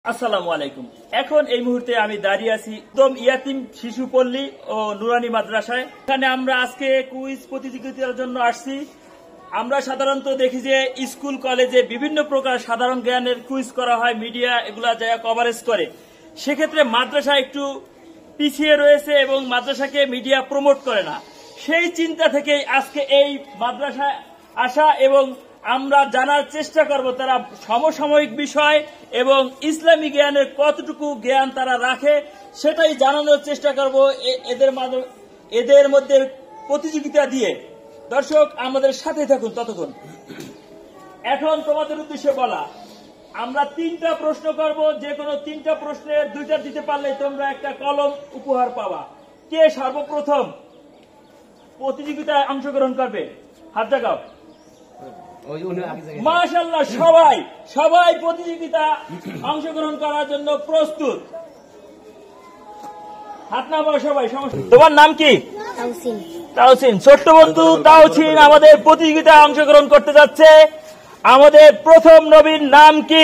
আসসালামু আলাইকুম। এখন এই মুহূর্তে আমি দাঁড়িয়ে আছি একদম ইয়াতিম শিশু পল্লী ও নুরানি মাদ্রাসায়। এখানে আমরা আজকে কুইজ প্রতিযোগিতার জন্য আসছি। আমরা সাধারণত দেখি যে স্কুল কলেজে বিভিন্ন প্রকার সাধারণ জ্ঞানের কুইজ করা হয়, মিডিয়া এগুলা যা কভারেজ করে। সেক্ষেত্রে মাদ্রাসা একটু পিছিয়ে রয়েছে এবং মাদ্রাসাকে মিডিয়া প্রমোট করে না। সেই চিন্তা থেকেই আজকে এই মাদ্রাসায় আসা এবং আমরা জানার চেষ্টা করব তারা সমসাময়িক বিষয় এবং ইসলামী জ্ঞানের কতটুকু জ্ঞান তারা রাখে সেটাই জানানোর চেষ্টা করব এদের মধ্যে প্রতিযোগিতা দিয়ে। দর্শক আমাদের সাথে থাকুন ততক্ষণ। এখন তোমাদের উদ্দেশ্যে বলা, আমরা 3টা প্রশ্ন করব, যে কোনো 3টা প্রশ্নের 2টা দিতে পারলে তোমরা একটা কলম উপহার পাবা। কে সর্বপ্রথম প্রতিযোগিতায় অংশগ্রহণ করবে? হাত দেখাও। মাশাআল্লাহ, সবাই প্রতিযোগিতা অংশগ্রহণ করার জন্য প্রস্তুত। হাত নামাও সবাই। তোমার নাম কি? তাওসিন। ছোট্ট বন্ধু তাওসিন আমাদের প্রতিযোগিতায় অংশগ্রহণ করতে যাচ্ছে। আমাদের প্রথম নবীর নাম কি?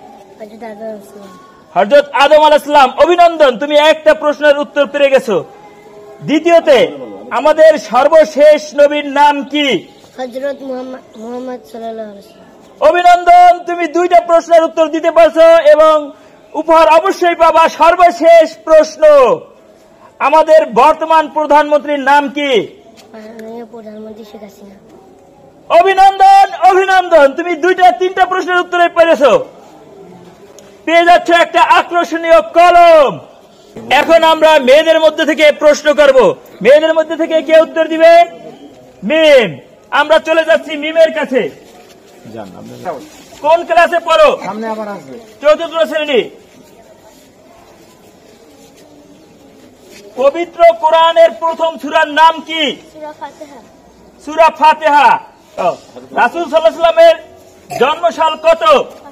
হযরত আদম আলাইহিস সালাম। অভিনন্দন, তুমি একটা প্রশ্নের উত্তর পেরে গেছো। দ্বিতীয়তে আমাদের সর্বশেষ নবীর নাম কি? হযরত মুহাম্মদ সাল্লাল্লাহু আলাইহি ওয়াসাল্লাম। অভিনন্দন, তুমি 2টা প্রশ্নের উত্তর দিতে পারছো এবং উপহার অবশ্যই পাবা। সর্বশেষ প্রশ্ন, আমাদের বর্তমান প্রধানমন্ত্রীর নাম কি? মাননীয় প্রধানমন্ত্রী শেখ হাসিনা। অভিনন্দন, তুমি 3টা প্রশ্নের উত্তরে পেরেছো। পেয়ে যাচ্ছ একটা আকর্ষণীয় কলম। এখন আমরা মেয়েদের মধ্যে থেকে প্রশ্ন করব। মেয়েদের মধ্যে থেকে কে উত্তর দিবে? মিম। আমরা চলে যাচ্ছি মিমের কাছে। কোন ক্লাসে পড়ো? চতুর্থ শ্রেণী। পবিত্র কোরআনের প্রথম সূরার নাম কি? সূরা ফাতিহা। রাসূল সাল্লাল্লাহু আলাইহি ওয়াসাল্লামের জন্মসাল কত?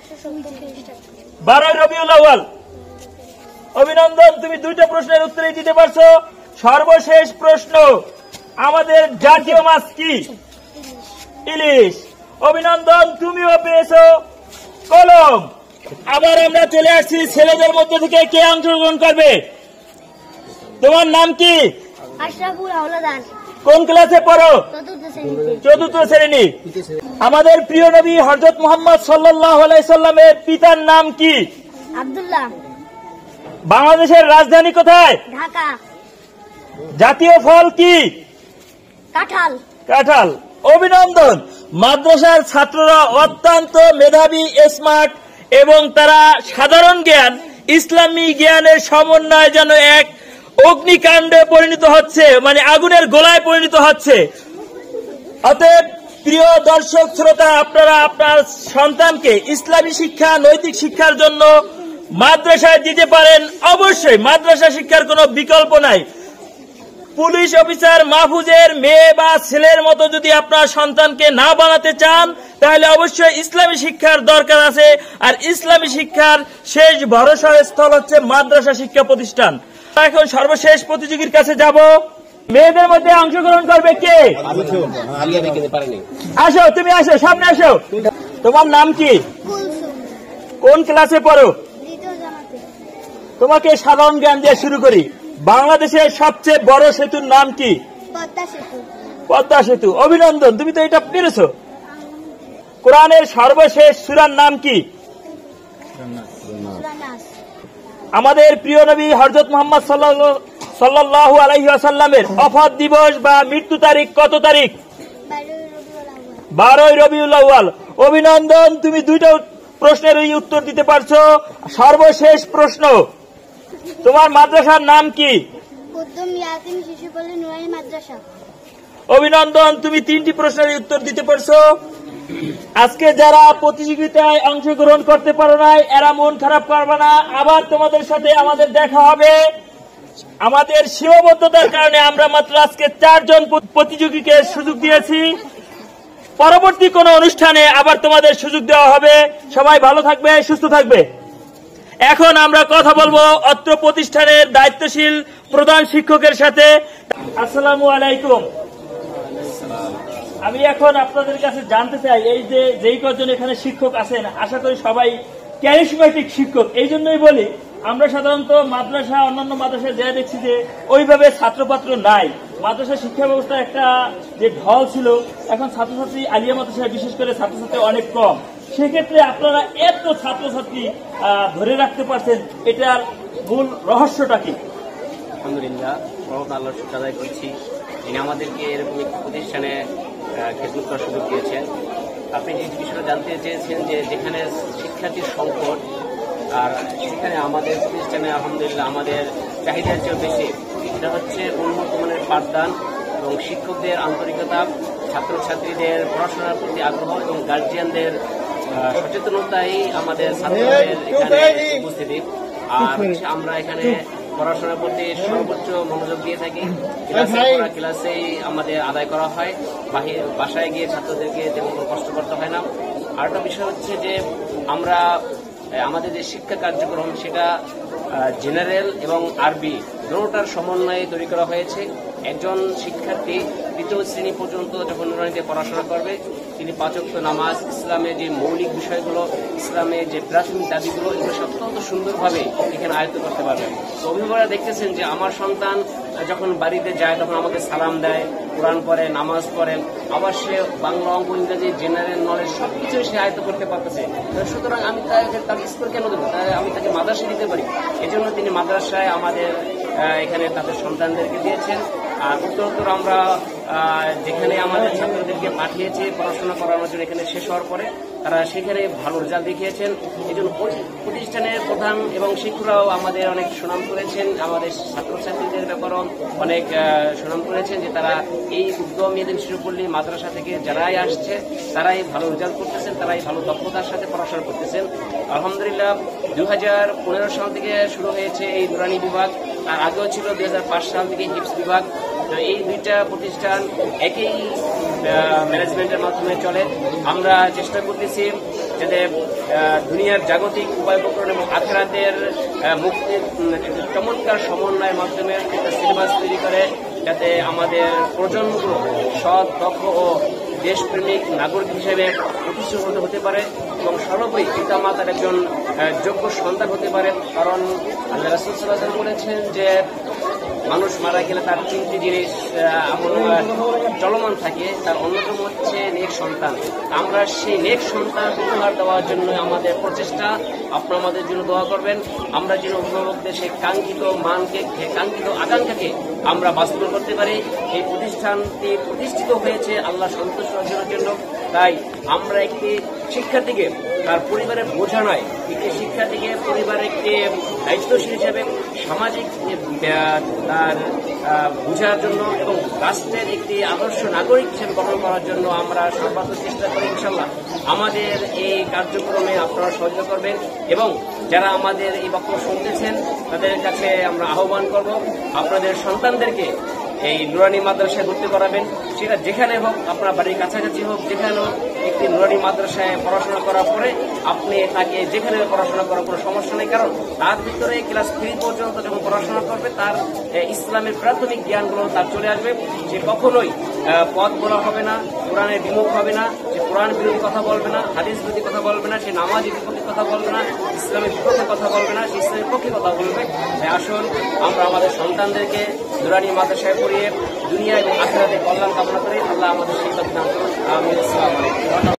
12 রবিউল আউয়াল। অভিনন্দন, তুমি 2টা প্রশ্নের উত্তরই দিতে পারছো। সর্বশেষ প্রশ্ন, আমাদের জাতীয় মাছ কি? ইলিশ। অভিনন্দন, তুমিও পেয়েছো কলম। আবার আমরা চলে আসছি ছেলেদের মধ্যে থেকে কে অংশগ্রহণ করবে? তোমার নাম কি? আশরাফুল হাওলাদার। কোন ক্লাসে পড়ো? চতুর্থ শ্রেণী। আমাদের প্রিয় নবী হযরত মুহাম্মদ সাল্লাল্লাহু আলাইহি সাল্লামের পিতার নাম কি? আব্দুল্লাহ। বাংলাদেশের রাজধানী কোথায়? ঢাকা। জাতীয় ফল কি? কাঁঠাল। অভিনন্দন, মাদ্রাসার ছাত্ররা অত্যন্ত মেধাবী, স্মার্ট এবং তারা সাধারণ জ্ঞান ইসলামী জ্ঞানের সমন্বয় যেন এক অগ্নিকাণ্ডে পরিণত হচ্ছে, মানে আগুনের গোলায় পরিণত হচ্ছে। অতএব প্রিয় দর্শক শ্রোতা, আপনারা আপনার সন্তানকে ইসলামী শিক্ষা, নৈতিক শিক্ষার জন্য মাদ্রাসায় দিতে পারেন। অবশ্যই মাদ্রাসা শিক্ষার কোনো বিকল্প নাই। পুলিশ অফিসার মাহফুজের মেয়ে বা ছেলের মতো যদি আপনার সন্তানকে না বানাতে চান তাহলে অবশ্যই ইসলামী শিক্ষার দরকার আছে। আর ইসলামী শিক্ষার শেষ ভরসা স্থল হচ্ছে মাদ্রাসা শিক্ষা প্রতিষ্ঠান। এখন সর্বশেষ প্রতিযোগীর কাছে যাব। মেয়েদের মধ্যে অংশগ্রহণ করবে কে? আসো, তুমি আসো, সামনে আসো। তোমার নাম কি? কোন ক্লাসে পড়ো? তোমাকে সাধারণ জ্ঞান দিয়ে শুরু করি। বাংলাদেশের সবচেয়ে বড় সেতুর নাম কি? পদ্মা সেতু। অভিনন্দন, তুমি তো এটা পেরেছো। কোরআনের সর্বশেষ সূরার নাম কি? আমাদের প্রিয় নবী হযরত মুহাম্মদ সাল্লাল্লাহু আলাইহি ওয়াসাল্লামের ওফাত দিবস বা মৃত্যু তারিখ কত তারিখ? 12 রবিউল আউয়াল। অভিনন্দন, তুমি 2টা প্রশ্নের উত্তর দিতে পারছো। সর্বশেষ প্রশ্ন, তোমার মাদ্রাসার নাম কি? অভিনন্দন, তুমি 3টি প্রশ্নের উত্তর দিতে পারছো। আজকে যারা প্রতিযোগিতায় অংশগ্রহণ করতে পারো নাই এরা মন খারাপ করবে না, আবার তোমাদের সাথে আমাদের দেখা হবে। আমাদের সীমাবদ্ধতার কারণে আমরা মাত্র আজকে 4 জন প্রতিযোগীকে সুযোগ দিয়েছি। পরবর্তী কোন অনুষ্ঠানে আবার তোমাদের সুযোগ দেওয়া হবে। সবাই ভালো থাকবে, সুস্থ থাকবে। এখন আমরা কথা বলবো অত্র প্রতিষ্ঠানের দায়িত্বশীল প্রধান শিক্ষকের সাথে। আসসালামু আলাইকুম। আমি এখন আপনাদের কাছে জানতে চাই, এই যে যেই কজন এখানে শিক্ষক আছেন, আশা করি সবাই ক্যারিশমেটিক শিক্ষক। এই জন্যই বলি আমরা সাধারণত মাদ্রাসা অন্যান্য মাদ্রাসায় যা দেখছি যে ওইভাবে ছাত্রপাত্র নাই। মাদ্রাসা শিক্ষা ব্যবস্থা একটা যে ঢল ছিল, এখন ছাত্রছাত্রী আলিয়া মাদ্রাসায় বিশেষ করে ছাত্রছাত্রী অনেক কম। সেক্ষেত্রে আপনারা এত ছাত্রছাত্রী ধরে রাখতে পারছেন, এটার মূল রহস্যটা কি? আলহামদুলিল্লাহ, আল্লাহর শুকর আদায় করছি যিনি আমাদেরকে এরকম একটি প্রতিষ্ঠানে খেদমত করার সুযোগ দিয়েছেন। আপনি যে বিষয়টা জানতে চেয়েছেন যে যেখানে শিক্ষার্থীর সংকট, আর সেখানে আমাদের প্রতিষ্ঠানে আলহামদুলিল্লাহ আমাদের চাহিদার চেয়েও বেশি। এটা হচ্ছে উন্নত মানের পাঠদান এবং শিক্ষকদের আন্তরিকতা, ছাত্রছাত্রীদের পড়াশোনার প্রতি আগ্রহ এবং গার্জিয়ানদের সচেতনতাই আমাদের ছাত্রদের এখানে উপস্থিতি। আর আমরা এখানে পড়াশোনার প্রতি সর্বোচ্চ মনোযোগ দিয়ে থাকি। ক্লাসেই আমাদের আদায় করা হয়, বাসায় গিয়ে ছাত্রদেরকে তেমন কষ্ট করতে হয় না। আর একটা বিষয় হচ্ছে যে আমরা আমাদের যে শিক্ষা কার্যক্রম সেটা জেনারেল এবং আরবি দুটোটার সমন্বয়ে তৈরি করা হয়েছে। একজন শিক্ষার্থী তৃতীয় শ্রেণী পর্যন্ত যখন নুরানীতে পড়াশোনা করবে, তিনি 5 ওয়াক্ত নামাজ, ইসলামের যে মৌলিক বিষয়গুলো, ইসলামের যে প্রাথমিক দাবিগুলো, এগুলো অত্যন্ত সুন্দরভাবে এখানে আয়ত্ত করতে পারবে। তো অভিভাবকরা দেখতেছেন যে আমার সন্তান যখন বাড়িতে যায় তখন আমাকে সালাম দেয়, কোরআন পড়ে, নামাজ পড়ে, আবার সে বাংলা, অঙ্ক, ইংরেজি, জেনারেল নলেজ সবকিছুই সে আয়ত্ত করতে পারতেছে। সুতরাং আমি তাকে স্কুল কেন দেবো, আমি তাকে মাদ্রাসা দিতে পারি। এজন্য তিনি মাদ্রাসায় আমাদের এখানে তাদের সন্তানদেরকে দিয়েছেন। আর উত্তরোত্তর আমরা যেখানে আমাদের ছাত্রদেরকে পাঠিয়েছে পড়াশোনা করানোর জন্য, এখানে শেষ হওয়ার পরে তারা সেখানে ভালো রেজাল্ট দেখিয়েছেন। এই জন্য প্রতিষ্ঠানের প্রধান এবং শিক্ষকরাও আমাদের অনেক সুনাম করেছেন, আমাদের ছাত্রছাত্রীদের ব্যাপারেও অনেক সুনাম করেছেন যে তারা এই উদ্যম ইয়াতিম শিশুপল্লী মাদ্রাসা থেকে যারাই আসছে তারাই ভালো রেজাল্ট করতেছেন, তারাই ভালো দক্ষতার সাথে পড়াশোনা করতেছেন। আলহামদুলিল্লাহ 2015 সাল থেকে শুরু হয়েছে এই নুরানী বিভাগ, তার আগেও ছিল 2005 সাল থেকে হিপস বিভাগ। তো এই দুইটা প্রতিষ্ঠান একই ম্যানেজমেন্টের মাধ্যমে চলে। আমরা চেষ্টা করতেছি যাতে দুনিয়ার জাগতিক উপায় উপকরণ এবং আখেরাতের মুক্তির চমৎকার সমন্বয়ের মাধ্যমে একটা সিলেবাস তৈরি করে, যাতে আমাদের প্রজন্মগুলো সৎ, দক্ষ ও দেশপ্রেমিক নাগরিক হিসেবে প্রতিষ্ঠিত হতে পারে এবং সর্বোপরি পিতামাতার একজন যোগ্য সন্তান হতে পারে। কারণ আল্লাহ রাসূল সাল্লাল্লাহু আলাইহি ওয়াসাল্লাম বলেছেন যে মানুষ মারা গেলে তার 3টি জিনিস চলমান থাকে, তার অন্যতম হচ্ছে নেক সন্তান। আমরা সেই নেক সন্তান উপহার দেওয়ার জন্য আমাদের প্রচেষ্টা, আপনারা আমাদের জন্য দোয়া করবেন। আমরা যেন অভিভাবকদের সেই কাঙ্ক্ষিত মানকে, কাঙ্ক্ষিত আকাঙ্ক্ষাকে আমরা বাস্তব করতে পারি। এই প্রতিষ্ঠানটি প্রতিষ্ঠিত হয়েছে আল্লাহ সন্তুষ্ট অর্জনের জন্য। তাই আমরা একটি শিক্ষার্থীকে তার পরিবারের বোঝা নয়, একটি শিক্ষার্থীকে পরিবারের একটি দায়িত্বশীল হিসেবে সামাজিক তার বোঝার জন্য এবং রাষ্ট্রের একটি আদর্শ নাগরিক হিসেবে গ্রহণ করার জন্য আমরা সর্বাত্মক চেষ্টা করি। ইনশাল্লাহ আমাদের এই কার্যক্রমে আপনারা সহযোগিতা করবেন এবং যারা আমাদের এই বক্তব্য শুনতেছেন তাদের কাছে আমরা আহ্বান করব আপনাদের সন্তানদেরকে এই নুরানী মাদ্রাসায় ভর্তি করাবেন। সেটা যেখানে হোক, আপনার বাড়ির কাছাকাছি হোক, যেখানে হোক, একটি নুরানী মাদ্রাসায় পড়াশোনা করার পরে আপনি তাকে যেখানে পড়াশোনা করার কোনো সমস্যা নেই। কারণ তার ভিতরে ক্লাস 3 পর্যন্ত যখন পড়াশোনা করবে তার ইসলামের প্রাথমিক জ্ঞানগুলো তার চলে আসবে। সে কখনোই পথ বলা হবে না, কোরআনের বিমুখ হবে না, সে কোরআন বিরোধী কথা বলবে না, হাদিস বিরোধী কথা বলবে না, সে নামাজের বিপক্ষে কথা বলবে না, ইসলামের বিপক্ষে কথা বলবে না, সে ইসলামের পক্ষে কথা বলবে। আসুন আমরা আমাদের সন্তানদেরকে নুরানী মাদ্রাসায় পড়িয়ে দুনিয়া এবং আখিরাতে কল্যাণ কামনা করি। আল্লাহ আমাদের সেই দান করুন। আমিন। আসসালামু আলাইকুম।